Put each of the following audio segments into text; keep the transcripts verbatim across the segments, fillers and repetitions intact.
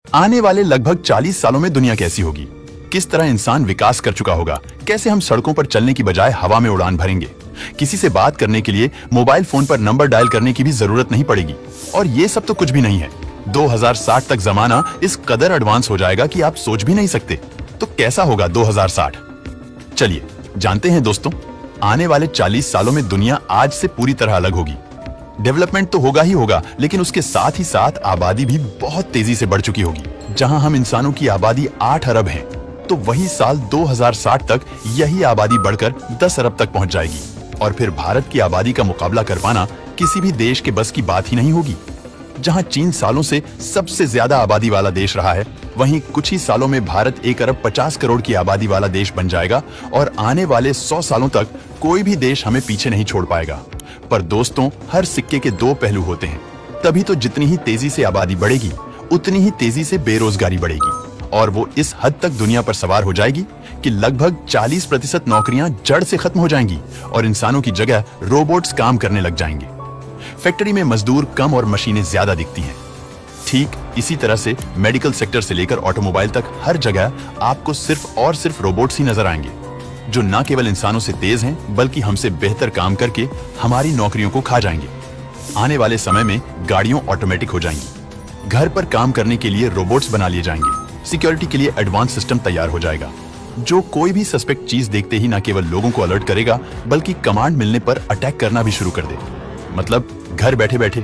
आने वाले लगभग चालीस सालों में दुनिया कैसी होगी, किस तरह इंसान विकास कर चुका होगा, कैसे हम सड़कों पर चलने की बजाय हवा में उड़ान भरेंगे, किसी से बात करने के लिए मोबाइल फोन पर नंबर डायल करने की भी जरूरत नहीं पड़ेगी। और ये सब तो कुछ भी नहीं है, दो हज़ार साठ तक जमाना इस कदर एडवांस हो जाएगा कि आप सोच भी नहीं सकते। तो कैसा होगा दो हज़ार साठ? चलिए जानते हैं दोस्तों। आने वाले चालीस सालों में दुनिया आज से पूरी तरह अलग होगी। डेवलपमेंट तो होगा ही होगा, लेकिन उसके साथ ही साथ आबादी भी बहुत तेजी से बढ़ चुकी होगी। जहां हम इंसानों की आबादी आठ अरब है, तो वही साल दो हज़ार साठ तक यही आबादी बढ़कर दस अरब तक पहुंच जाएगी। और फिर भारत की आबादी का मुकाबला कर पाना किसी भी देश के बस की बात ही नहीं होगी। जहां चीन सालों से सबसे ज्यादा आबादी वाला देश रहा है, वहीं कुछ ही सालों में भारत एक अरब पचास करोड़ की आबादी वाला देश बन जाएगा और आने वाले सौ सालों तक कोई भी देश हमें पीछे नहीं छोड़ पाएगा। पर दोस्तों, हर सिक्के के दो पहलू होते हैं। तभी तो जितनी ही तेजी से आबादी बढ़ेगी, उतनी ही तेजी से बेरोजगारी बढ़ेगी और वो इस हद तक दुनिया पर सवार हो जाएगी कि लगभग चालीस प्रतिशत नौकरियां जड़ से खत्म हो जाएंगी और इंसानों की जगह रोबोट्स काम करने लग जाएंगे। फैक्ट्री में मजदूर कम और मशीनें ज्यादा दिखती हैं। ठीक इसी तरह से मेडिकल सेक्टर से लेकर ऑटोमोबाइल तक हर जगह आपको सिर्फ और सिर्फ रोबोट्स ही नजर आएंगे, जो न केवल इंसानों से तेज हैं, बल्कि हमसे बेहतर काम करके हमारी नौकरियों को खा जाएंगे। आने वाले समय में गाड़ियां ऑटोमेटिक हो जाएंगी, घर पर काम करने के लिए रोबोट्स बना लिए जाएंगे, सिक्योरिटी के लिए एडवांस सिस्टम तैयार हो जाएगा, जो कोई भी सस्पेक्ट चीज देखते ही न केवल लोगों को अलर्ट करेगा, बल्कि कमांड मिलने पर अटैक करना भी शुरू कर दे। मतलब घर बैठे बैठे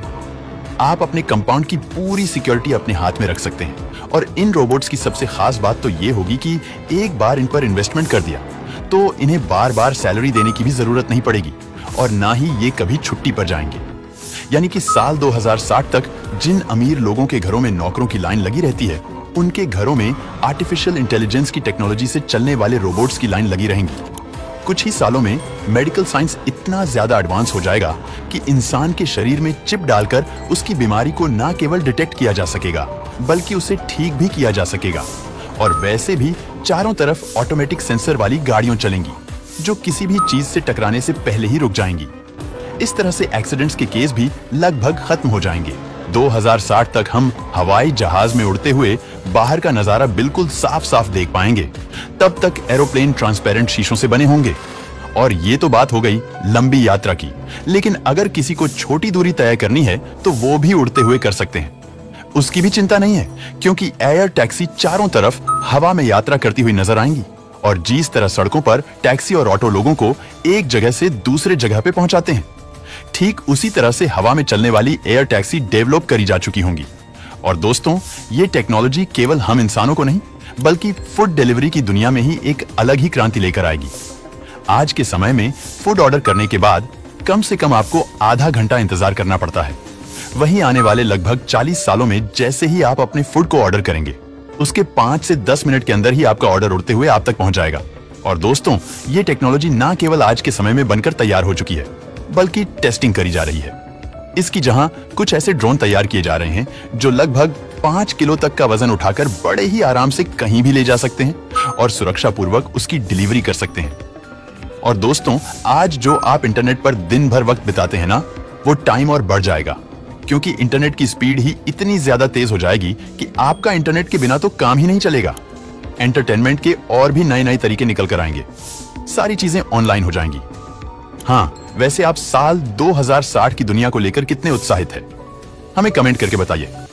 आप अपने कंपाउंड की पूरी सिक्योरिटी अपने हाथ में रख सकते हैं। और इन रोबोट्स की सबसे खास बात तो ये होगी कि एक बार इन पर इन्वेस्टमेंट कर दिया तो इन्हें बार बार सैलरी देने की भी जरूरत नहीं पड़ेगी और ना ही ये कभी छुट्टी पर जाएंगे। यानी कि साल दो हज़ार साठ तक जिन अमीर लोगों के घरों में नौकरों की लाइन लगी रहती है, उनके घरों में आर्टिफिशियल इंटेलिजेंस की टेक्नोलॉजी से चलने वाले रोबोट्स की लाइन लगी रहेंगी। कुछ ही सालों में मेडिकल साइंस इतना ज्यादा एडवांस हो जाएगा कि इंसान के शरीर में चिप डालकर उसकी बीमारी को न केवल डिटेक्ट किया जा सकेगा, बल्कि उसे ठीक भी किया जा सकेगा। और वैसे भी चारों तरफ ऑटोमेटिक सेंसर वाली गाड़ियां चलेंगी, जो किसी भी चीज से टकराने से पहले ही रुक जाएंगी। इस तरह से एक्सीडेंट्स के केस भी लगभग खत्म हो जाएंगे। दो हज़ार साठ तक हम हवाई जहाज में उड़ते हुए बाहर का नजारा बिल्कुल साफ साफ देख पाएंगे। तब तक एरोप्लेन ट्रांसपेरेंट शीशों से बने होंगे। और ये तो बात हो गई लंबी यात्रा की, लेकिन अगर किसी को छोटी दूरी तय करनी है तो वो भी उड़ते हुए कर सकते हैं। उसकी भी चिंता नहीं है, क्योंकि एयर टैक्सी चारों तरफ हवा में यात्रा करती हुई नजर आएंगी। और जिस तरह सड़कों पर टैक्सी और ऑटो लोगों को एक जगह से दूसरे जगह पे पहुंचाते हैं, ठीक उसी तरह से हवा में चलने वाली एयर टैक्सी डेवलप करी जा चुकी होंगी। और दोस्तों, ये टेक्नोलॉजी केवल हम इंसानों को नहीं, बल्कि फूड डिलीवरी की दुनिया में ही एक अलग ही क्रांति लेकर आएगी। आज के समय में फूड ऑर्डर करने के बाद कम से कम आपको आधा घंटा इंतजार करना पड़ता है। वहीं आने वाले लगभग चालीस सालों में जैसे ही आप अपने फूड को ऑर्डर करेंगे, उसके पांच से दस मिनट के अंदर ही आपका ऑर्डर उड़ते हुए आप तक पहुंच जाएगा। और दोस्तों, ये टेक्नोलॉजी ना केवल आज के समय में बनकर तैयार हो चुकी है, बल्कि टेस्टिंग करी जा रही है। इसकी जहां कुछ ऐसे ड्रोन तैयार किए जा रहे हैं जो लगभग पांच किलो तक का वजन उठाकर बड़े ही आराम से कहीं भी ले जा सकते हैं और सुरक्षा पूर्वक उसकी डिलीवरी कर सकते हैं। और दोस्तों, आज जो आप इंटरनेट पर दिन भर वक्त बिताते हैं ना, वो टाइम और बढ़ जाएगा, क्योंकि इंटरनेट की स्पीड ही इतनी ज्यादा तेज हो जाएगी कि आपका इंटरनेट के बिना तो काम ही नहीं चलेगा। एंटरटेनमेंट के और भी नए नए तरीके निकल कर आएंगे, सारी चीजें ऑनलाइन हो जाएंगी। हाँ, वैसे आप साल दो हज़ार साठ की दुनिया को लेकर कितने उत्साहित हैं? हमें कमेंट करके बताइए।